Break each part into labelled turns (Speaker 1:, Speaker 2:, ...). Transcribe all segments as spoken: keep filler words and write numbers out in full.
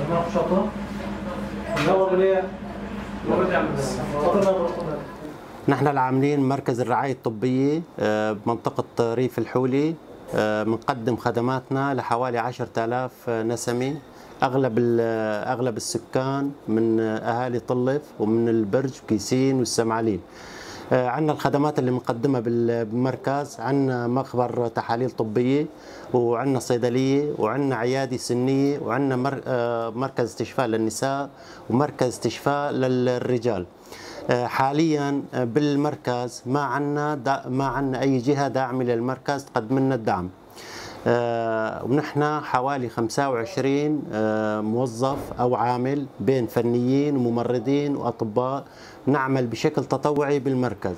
Speaker 1: نحن العاملين مركز الرعاية الطبية بمنطقة ريف الحولي، بنقدم خدماتنا لحوالي عشرة آلاف نسمة. اغلب اغلب السكان من اهالي طلف ومن البرج وكيسين والسمعلين. عندنا الخدمات اللي بنقدمها بالمركز، عندنا مخبر تحاليل طبيه، وعندنا صيدليه، وعندنا عياده سنيه، وعندنا مركز استشفاء للنساء ومركز استشفاء للرجال. حاليا بالمركز ما عندنا ما عندنا اي جهه داعمه للمركز تقدم لنا الدعم. آه ونحن حوالي خمسة وعشرين آه موظف أو عامل بين فنيين وممرضين وأطباء نعمل بشكل تطوعي بالمركز.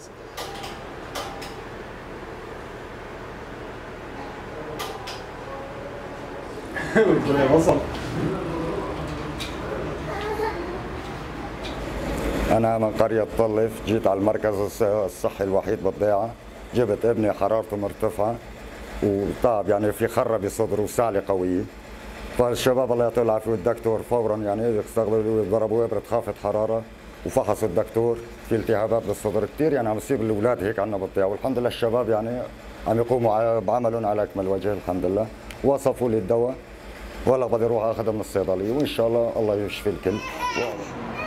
Speaker 2: أنا من قرية طلف، جيت على المركز الصحي الوحيد بالضيعة، جبت ابني حرارته مرتفعة وتعب، يعني في خرة بصدره وسعلة قوية. فالشباب الله يعطيه العافية والدكتور فورا يعني استقبلوا ضربوا إبرة خافض حرارة وفحصوا الدكتور في التهابات بالصدر كثير، يعني عم يصيب الاولاد هيك عندنا بالضيعة، والحمد لله الشباب يعني عم يقوموا بعملهم على اكمل وجه الحمد لله. وصفوا لي الدواء ولا بدي اروح اخذه من الصيدلية، وان شاء الله الله يشفي الكل.